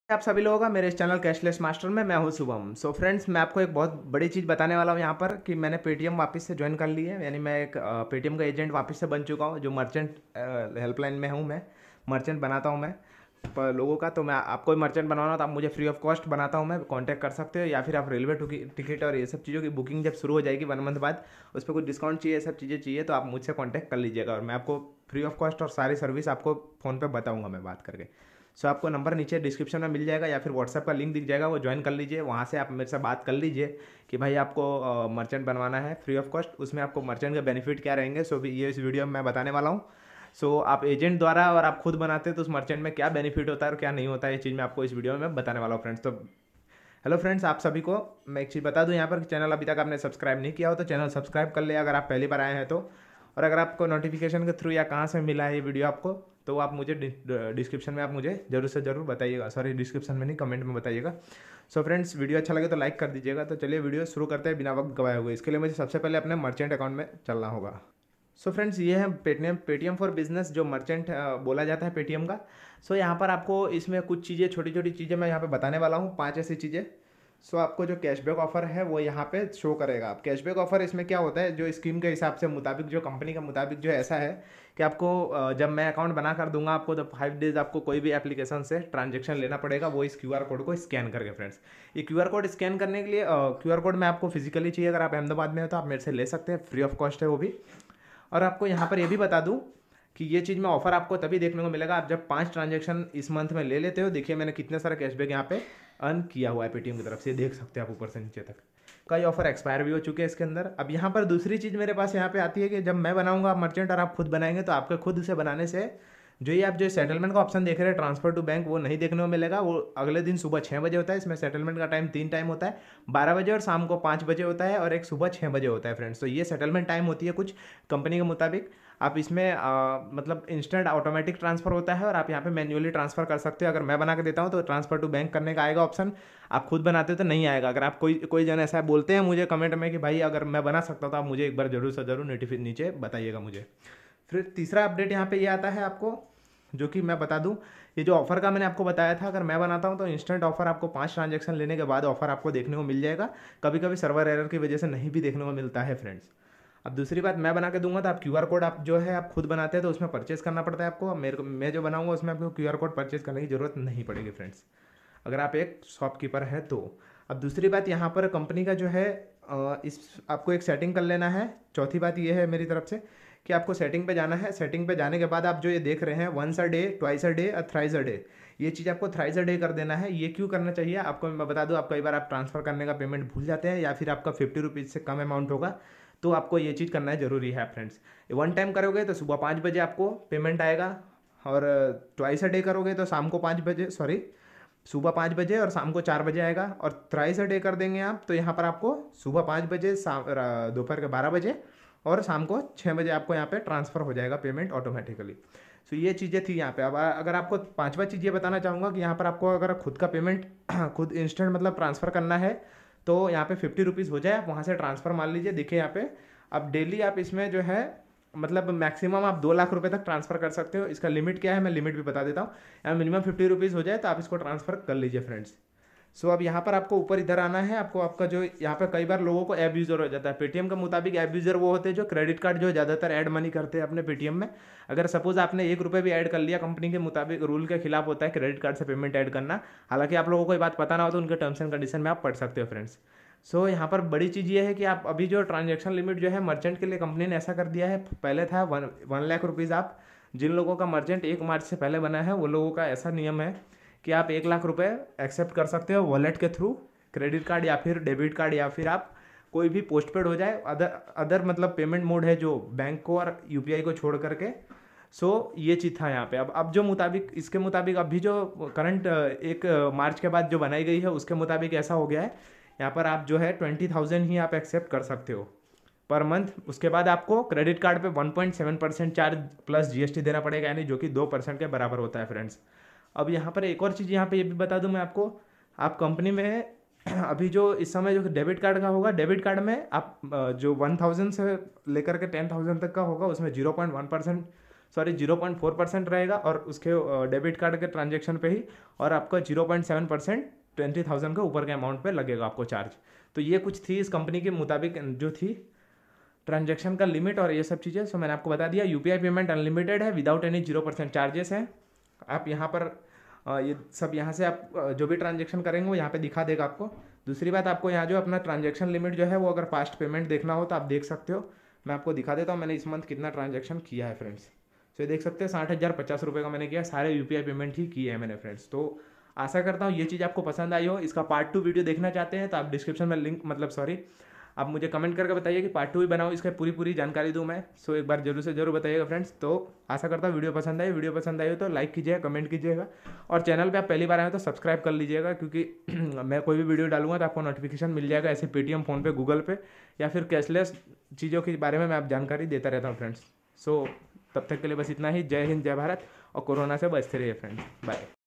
आप सभी लोगों का मेरे इस चैनल कैशलेस मास्टर में मैं हूं शुभम। सो फ्रेंड्स, मैं आपको एक बहुत बड़ी चीज़ बताने वाला हूं यहाँ पर कि मैंने पेटीएम वापस से ज्वाइन कर ली है। यानी मैं एक पेटीएम का एजेंट वापस से बन चुका हूं। जो मर्चेंट हेल्पलाइन में हूं, मैं मर्चेंट बनाता हूं मैं पर लोगों का। तो मैं आपको मर्चेंट बनवाना हो तो आप मुझे फ्री ऑफ कॉस्ट बनाता हूं, मैं कांटेक्ट कर सकते हो। या फिर आप रेलवे टिकट और ये सब चीज़ों की बुकिंग जब शुरू हो जाएगी 1 मंथ बाद, उस पर कुछ डिस्काउंट चाहिए, सब चीज़ें चाहिए, तो आप मुझसे कॉन्टैक्ट कर लीजिएगा और मैं आपको फ्री ऑफ कॉस्ट और सारी सर्विस आपको फ़ोन पर बताऊँगा मैं बात करके। सो आपको नंबर नीचे डिस्क्रिप्शन में मिल जाएगा या फिर व्हाट्सएप का लिंक दिख जाएगा, वो ज्वाइन कर लीजिए। वहाँ से आप मेरे से बात कर लीजिए कि भाई आपको मर्चेंट बनवाना है फ्री ऑफ कॉस्ट। उसमें आपको मर्चेंट के बेनिफिट क्या रहेंगे, सो भी ये इस वीडियो में मैं बताने वाला हूँ। सो आप एजेंट द्वारा और आप खुद बनाते हैं तो उस मर्चेंट में क्या बेनिफिट होता है और क्या नहीं होता है, ये चीज़ मैं आपको इस वीडियो में बताने वाला हूँ फ्रेंड्स। तो हेलो फ्रेंड्स, आप सभी को मैं एक चीज़ बता दूं यहाँ पर कि चैनल अभी तक आपने सब्सक्राइब नहीं किया हो तो चैनल सब्सक्राइब कर ले अगर आप पहली बार आए हैं तो। और अगर आपको नोटिफिकेशन के थ्रू या कहाँ से मिला है ये वीडियो आपको, तो आप मुझे डिस्क्रिप्शन में आप मुझे जरूर से जरूर बताइएगा। सॉरी, डिस्क्रिप्शन में नहीं, कमेंट में बताइएगा। सो फ्रेंड्स, वीडियो अच्छा लगे तो लाइक कर दीजिएगा। तो चलिए वीडियो शुरू करते हैं बिना वक्त गवाए हुए। इसके लिए मुझे सबसे पहले अपने मर्चेंट अकाउंट में चलना होगा। सो फ्रेंड्स, ये है पेटीएम फॉर बिजनेस, जो मर्चेंट बोला जाता है पेटीएम का। सो यहाँ पर आपको इसमें कुछ चीज़ें, छोटी छोटी चीज़ें मैं यहाँ पे बताने वाला हूँ, 5 ऐसी चीज़ें। सो आपको जो कैशबैक ऑफर है वो यहाँ पे शो करेगा। आप कैशबैक ऑफर इसमें क्या होता है, जो स्कीम के हिसाब से मुताबिक, जो कंपनी के मुताबिक जो ऐसा है कि आपको जब मैं अकाउंट बना कर दूंगा आपको, तो 5 डेज आपको कोई भी एप्लीकेशन से ट्रांजेक्शन लेना पड़ेगा, वो इस क्यूआर कोड को स्कैन करके। फ्रेंड्स, ये क्यूआर कोड स्कैन करने के लिए क्यूआर कोड में आपको फिजिकली चाहिए। अगर आप अहमदाबाद में हो तो आप मेरे से ले सकते हैं, फ्री ऑफ कॉस्ट है वो भी। और आपको यहाँ पर ये भी बता दूँ कि ये चीज़ में ऑफर आपको तभी देखने को मिलेगा आप जब 5 ट्रांजेक्शन इस मंथ में ले लेते हो। देखिए मैंने कितने सारा कैशबैक यहाँ पे अर्न किया हुआ है पेटीएम की तरफ से, देख सकते हैं आप ऊपर से नीचे तक। कई ऑफर एक्सपायर भी हो चुके हैं इसके अंदर। अब यहाँ पर दूसरी चीज़ मेरे पास यहाँ पे आती है कि जब मैं बनाऊंगा मर्चेंट और आप खुद बनाएंगे तो आपके खुद से बनाने से जो ये आप जो सेटलमेंट का ऑप्शन देख रहे हैं, ट्रांसफर टू बैंक, वो नहीं देखने को मिलेगा। वो अगले दिन सुबह 6 बजे होता है। इसमें सेटलमेंट का टाइम 3 टाइम होता है, 12 बजे और शाम को 5 बजे होता है, और एक सुबह 6 बजे होता है फ्रेंड्स। तो ये सेटलमेंट टाइम होती है कुछ कंपनी के मुताबिक। आप इसमें मतलब इंस्टेंट ऑटोमेटिक ट्रांसफर होता है और आप यहाँ पे मैन्युअली ट्रांसफर कर सकते हो। अगर मैं बना के देता हूँ तो ट्रांसफर टू बैंक करने का आएगा ऑप्शन, आप खुद बनाते हो तो नहीं आएगा। अगर आप कोई जन ऐसा बोलते हैं मुझे कमेंट में कि भाई अगर मैं बना सकता तो आप मुझे एक बार जरूर से जरूर नोटिफिकेशन नीचे बताइएगा मुझे। फिर तीसरा अपडेट यहाँ पे ये आता है आपको, जो कि मैं बता दूं, ये जो ऑफर का मैंने आपको बताया था, अगर मैं बनाता हूं तो इंस्टेंट ऑफर आपको 5 ट्रांजैक्शन लेने के बाद ऑफर आपको देखने को मिल जाएगा। कभी कभी सर्वर एरर की वजह से नहीं भी देखने को मिलता है फ्रेंड्स। अब दूसरी बात, मैं बना के दूंगा तो आप क्यूआर कोड आप जो है आप खुद बनाते हैं तो उसमें परचेज करना पड़ता है आपको। मैं जो बनाऊंगा उसमें आपको क्यूआर कोड परचेज करने की जरूरत नहीं पड़ेगी फ्रेंड्स, अगर आप एक शॉपकीपर है तो। अब दूसरी बात, यहाँ पर कंपनी का जो है इस आपको एक सेटिंग कर लेना है। चौथी बात ये है मेरी तरफ से कि आपको सेटिंग पे जाना है। सेटिंग पे जाने के बाद आप जो ये देख रहे हैं, 1 डे, 2 डे और 3 डे, ये चीज़ आपको 3 डे कर देना है। ये क्यों करना चाहिए आपको मैं बता दूं, आप कई बार आप ट्रांसफ़र करने का पेमेंट भूल जाते हैं या फिर आपका 50 रुपीज़ से कम अमाउंट होगा, तो आपको ये चीज़ करना जरूरी है फ्रेंड्स। 1 टाइम करोगे तो सुबह 5 बजे आपको पेमेंट आएगा, और 2 डे करोगे तो शाम को 5 बजे, सॉरी, सुबह 5 बजे और शाम को 4 बजे आएगा। और 3 डे कर देंगे आप तो यहाँ पर आपको सुबह 5 बजे, दोपहर के 12 बजे और शाम को 6 बजे आपको यहाँ पे ट्रांसफ़र हो जाएगा पेमेंट ऑटोमेटिकली। सो ये चीज़ें थी यहाँ पे। अब अगर आपको पांचवा चीज़ ये बताना चाहूँगा कि यहाँ पर आपको अगर खुद का पेमेंट खुद इंस्टेंट मतलब ट्रांसफ़र करना है तो यहाँ पे 50 रुपीज़ हो जाए, आप वहाँ से ट्रांसफ़र मान लीजिए। देखिए यहाँ पे अब डेली आप इसमें जो है मतलब मैक्सिमम आप 2 लाख रुपए तक ट्रांसफ़र कर सकते हो। इसका लिमिट क्या है मैं लिमिट भी बता देता हूँ। यहाँ मिनिमम 50 रुपीज़ हो जाए तो आप इसको ट्रांसफ़र कर लीजिए फ्रेंड्स। सो अब यहाँ पर आपको ऊपर इधर आना है। आपको आपका जो यहाँ पे कई बार लोगों को ऐप यूज़र हो जाता है। पेटीएम के मुताबिक ऐप यूज़र वो होते हैं जो क्रेडिट कार्ड जो ज़्यादातर ऐड मनी करते हैं अपने पेटीएम में। अगर सपोज आपने 1 रुपये भी ऐड कर लिया, कंपनी के मुताबिक रूल के खिलाफ होता है क्रेडिट कार्ड से पेमेंट ऐड करना। हालांकि आप लोगों को ये बात पता ना हो तो उनके टर्म्स एंड कंडीशन में आप पढ़ सकते हो फ्रेंड्स। सो यहाँ पर बड़ी चीज़ ये है कि आप अभी जो ट्रांजेक्शन लिमिट जो है मर्चेंट के लिए कंपनी ने ऐसा कर दिया है। पहले था 1 लाख रुपीज़। आप जिन लोगों का मर्चेंट 1 मार्च से पहले बना है वो लोगों का ऐसा नियम है कि आप 1 लाख रुपए एक्सेप्ट कर सकते हो वॉलेट के थ्रू, क्रेडिट कार्ड या फिर डेबिट कार्ड, या फिर आप कोई भी पोस्टपेड हो जाए, अदर मतलब पेमेंट मोड है जो बैंक को और यूपीआई को छोड़ करके। सो ये चीज़ था यहाँ पे। अब जो मुताबिक इसके मुताबिक अभी जो करंट 1 मार्च के बाद जो बनाई गई है उसके मुताबिक ऐसा हो गया है, यहाँ पर आप जो है 20,000 ही आप एक्सेप्ट कर सकते हो पर मंथ। उसके बाद आपको क्रेडिट कार्ड पे 1.7% चार्ज प्लस जीएसटी देना पड़ेगा, यानी जो कि 2% के बराबर होता है फ्रेंड्स। अब यहाँ पर एक और चीज़ यहाँ पे ये भी बता दूँ मैं आपको, आप कंपनी में अभी जो इस समय जो डेबिट कार्ड का होगा, डेबिट कार्ड में आप जो 1,000 से लेकर के 10,000 तक का होगा उसमें 0.1% सॉरी 0.4% रहेगा, और उसके डेबिट कार्ड के ट्रांजेक्शन पे ही, और आपका 0.7% 20,000 के ऊपर के अमाउंट पे लगेगा आपको चार्ज। तो ये कुछ थी इस कंपनी के मुताबिक जो थी ट्रांजैक्शन का लिमिट और ये सब चीज़ें। सो मैंने आपको बता दिया, यूपीआई पेमेंट अनलिमिटेड है विदाउट एनी 0% चार्जेस हैं। आप यहाँ पर ये सब यहाँ से आप जो भी ट्रांजैक्शन करेंगे वो यहाँ पे दिखा देगा आपको। दूसरी बात, आपको यहाँ जो अपना ट्रांजैक्शन लिमिट जो है वो अगर फास्ट पेमेंट देखना हो तो आप देख सकते हो। मैं आपको दिखा देता हूँ मैंने इस मंथ कितना ट्रांजैक्शन किया है फ्रेंड्स। तो ये देख सकते हैं 60,050 का मैंने किया, सारे यूपीआई पेमेंट ही किए हैं मैंने फ्रेंड्स। तो आशा करता हूँ ये चीज़ आपको पसंद आई हो। इसका पार्ट 2 वीडियो देखना चाहते हैं तो आप डिस्क्रिप्शन में लिंक, मतलब सॉरी, आप मुझे कमेंट करके बताइए कि पार्ट 2 भी बनाओ, इसका पूरी जानकारी दूँ मैं। सो एक बार जरूर से जरूर बताइएगा फ्रेंड्स। तो आशा करता हूँ वीडियो पसंद आई हो तो लाइक कीजिएगा, कमेंट कीजिएगा, और चैनल पे आप पहली बार आए हो तो सब्सक्राइब कर लीजिएगा, क्योंकि मैं कोई भी वीडियो डालूंगा तो आपको नोटिफिकेशन मिल जाएगा, ऐसे पेटीएम, फ़ोनपे, गूगल पे या फिर कैशलेस चीज़ों के बारे में मैं आप जानकारी देता रहता हूँ फ्रेंड्स। सो तब तक के लिए बस इतना ही। जय हिंद, जय भारत, और कोरोना से बचते रहिए फ्रेंड्स। बाय।